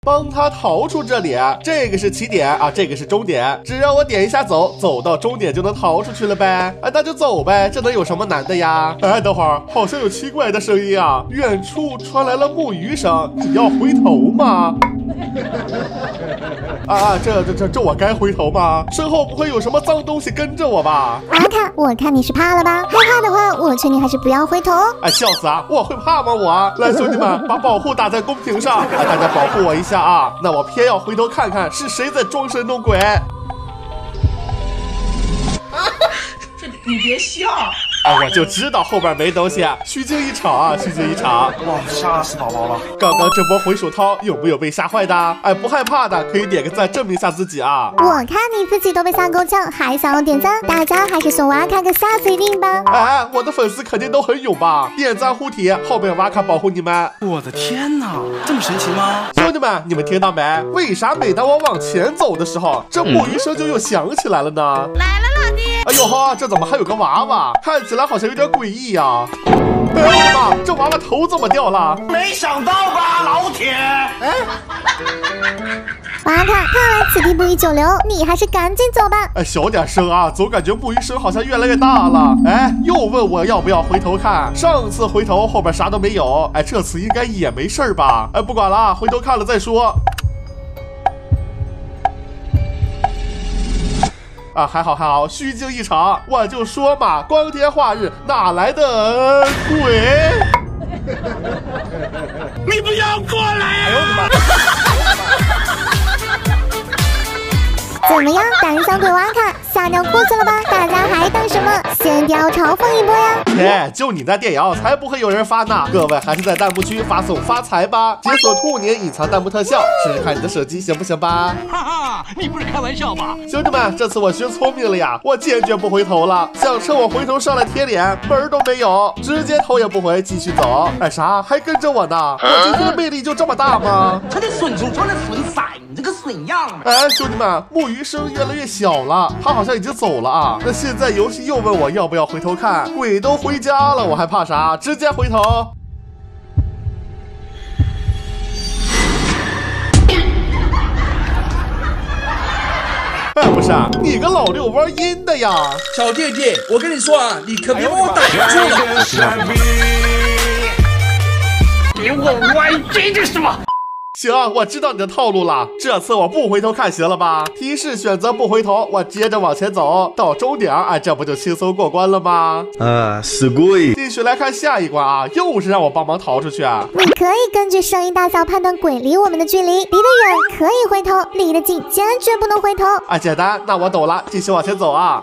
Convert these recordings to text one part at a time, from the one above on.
帮他逃出这里。这个是起点啊，这个是终点，只要我点一下走，走到终点就能逃出去了呗。哎，那就走呗，这能有什么难的呀？哎，等会儿好像有奇怪的声音啊，远处传来了木鱼声，你要回头吗？这我该回头吗？身后不会有什么脏东西跟着我吧？ 阿卡，我看你是怕了吧？害怕的话，我劝你还是不要回头。 哎，笑死啊！我会怕吗？我来，兄弟们，把保护打在公屏上，大家保护我一下啊！那我偏要回头看看是谁在装神弄鬼。 你别笑。 我就知道后边没东西，虚惊一场啊，虚惊一场！ 哇，吓死宝宝了！ 刚刚这波回手掏有没有被吓坏的？哎，不害怕的可以点个赞证明一下自己啊！ 我看你自己都被吓够呛，还想要点赞？大家还是送瓦卡个吓死一定吧！ 哎，我的粉丝肯定都很勇吧？点赞护体，后面瓦卡保护你们！ 我的天哪，这么神奇吗？ 兄弟们，你们听到没？为啥每当我往前走的时候，这木鱼声就又响起来了呢？ 来了，老弟！ 哎呦呵，这怎么还有个娃娃？看起来好像有点诡异呀！哎呦我的妈，这娃娃头怎么掉了？ 没想到吧，老铁！哎， 瓦卡，看来此地不宜久留，你还是赶紧走吧。 哎，小点声啊，总感觉木鱼声好像越来越大了。哎，又问我要不要回头看？上次回头后边啥都没有，哎，这次应该也没事吧？哎，不管了，回头看了再说。啊，还好，虚惊一场。我就说嘛，光天化日哪来的鬼？ 你不要过来呀！哎呦我的妈！ 怎么样，胆小鬼瓦卡吓尿裤子了吧？大家还等什么？先调嘲讽一波呀！ 切，就你那电摇才不会有人发呢！各位还是在弹幕区发送发财吧，解锁兔年隐藏弹幕特效，试试看你的手机行不行吧？ 哈哈，你不是开玩笑吧？ 兄弟们，这次我学聪明了呀，我坚决不回头了。想趁我回头上来贴脸，门儿都没有，直接头也不回继续走。哎，啥还跟着我呢？我今天的魅力就这么大吗？ 他得损出穿的损色，你这个损样！ 哎，兄弟们，木鱼声越来越小了，他好像已经走了啊。那现在游戏又问我要不要回头看，鬼都回家了，我还怕啥？直接回头。哎，不是，你个老六玩阴的呀！ 小弟弟，我跟你说啊，你可别把我逮住了！ 给我歪这是什么？ 行，我知道你的套路了，这次我不回头看行了吧？提示选择不回头，我接着往前走到终点，哎，这不就轻松过关了吗？ すごい。 继续来看下一关啊，又是让我帮忙逃出去啊！ 你可以根据声音大小判断鬼离我们的距离，离得远可以回头，离得近坚决不能回头。 啊，简单，那我懂了，继续往前走啊！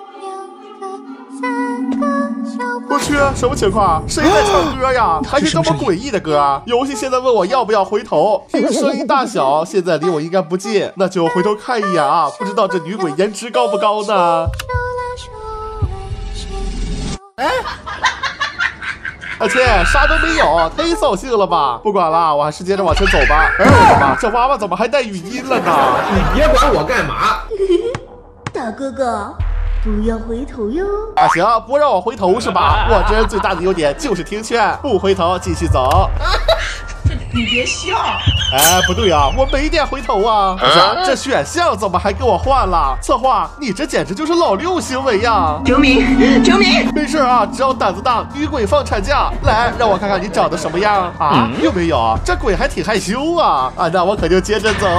我去，什么情况？谁在唱歌呀？还是这么诡异的歌？游戏现在问我要不要回头，听声音大小，现在离我应该不近，那就回头看一眼啊！不知道这女鬼颜值高不高呢？哎，而且啥都没有，忒扫兴了吧？不管了，我还是接着往前走吧。哎，我的妈，这娃娃怎么还带语音了呢？ 你别管我干嘛？ 大哥哥，不要回头哟！ 啊，行，不让我回头是吧？我这人最大的优点就是听劝，不回头，继续走。 你别笑！ 哎，不对啊，我没点回头啊！不是，这选项怎么还给我换了？策划，你这简直就是老六行为呀！ 救命！救命！ 没事啊，只要胆子大，女鬼放产假。来，让我看看你长得什么样啊？又没有，这鬼还挺害羞啊！啊，那我可就接着走。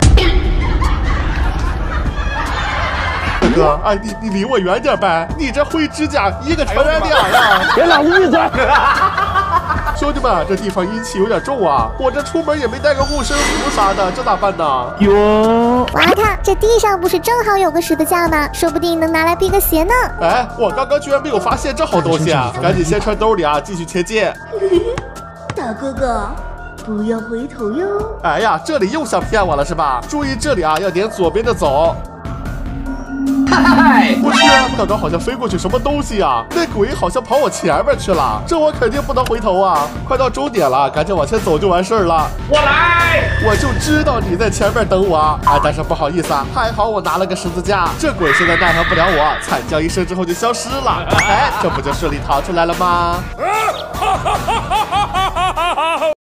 大哥，哎，你离我远点呗！你这灰指甲一个传染俩呀！ 别老误会。 兄弟们，这地方阴气有点重啊！我这出门也没带个护身符啥的，这咋办呢？ 哟， 瓦卡，这地上不是正好有个十字架吗？说不定能拿来辟个邪呢。 哎，我刚刚居然没有发现这好东西啊！赶紧先揣兜里啊，继续前进。 大哥哥，不要回头哟！ 哎呀，这里又想骗我了是吧？注意这里啊，要点左边的走。 嗨， 我去，刚刚好像飞过去什么东西啊？那鬼好像跑我前面去了，这我肯定不能回头啊！快到终点了，赶紧往前走就完事儿了。 我来！ 我就知道你在前面等我，哎，但是不好意思啊，还好我拿了个十字架，这鬼现在奈何不了我，惨叫一声之后就消失了，哎，这不就顺利逃出来了吗？